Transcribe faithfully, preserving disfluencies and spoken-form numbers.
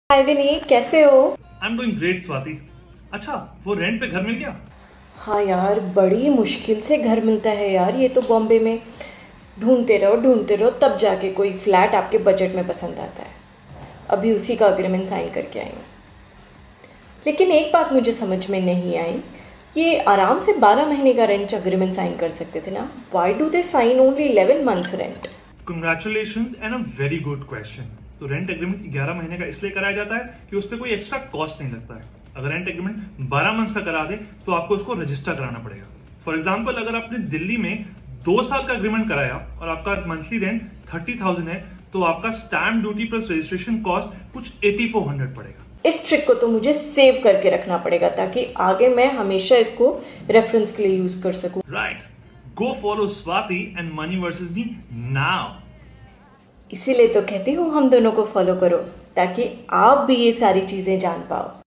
हाय विनीत, कैसे हो? I am doing great Swati. अच्छा, वो रेंट पे घर मिल गया? हाँ यार, बड़ी मुश्किल से घर मिलता है यार, ये तो बॉम्बे में ढूंढते रहो ढूंढते रहो तब जाके कोई फ्लैट आपके बजट में पसंद आता है। अभी उसी का अग्रीमेंट साइन करके आई हूँ। लेकिन एक बात मुझे समझ में नहीं आई, ये आराम से बारह महीने का रेंट अग्रीमेंट साइन कर सकते थे ना। Why do they sign only eleven months rent? Congratulations and a very good question. तो रेंट एग्रीमेंट ग्यारह महीने का इसलिए कराया जाता है कि उस पर कोई एक्स्ट्रा कॉस्ट नहीं लगता है। अगर रेंट एग्रीमेंट बारह मंथ्स का करा दे तो आपको उसको रजिस्टर कराना पड़ेगा। फॉर एग्जाम्पल, अगर आपने दिल्ली में दो साल का एग्रीमेंट कराया और आपका मंथली रेंट थर्टी थाउजेंड है तो आपका stamp duty plus registration cost कुछ एटी फोर हंड्रेड पड़ेगा। इस ट्रिक को तो मुझे सेव करके रखना पड़ेगा ताकि आगे मैं हमेशा इसको रेफरेंस के लिए यूज कर सकूं। Right, go follow Swati and money versus me now. इसीलिए तो कहती हूँ हम दोनों को फॉलो करो ताकि आप भी ये सारी चीजें जान पाओ।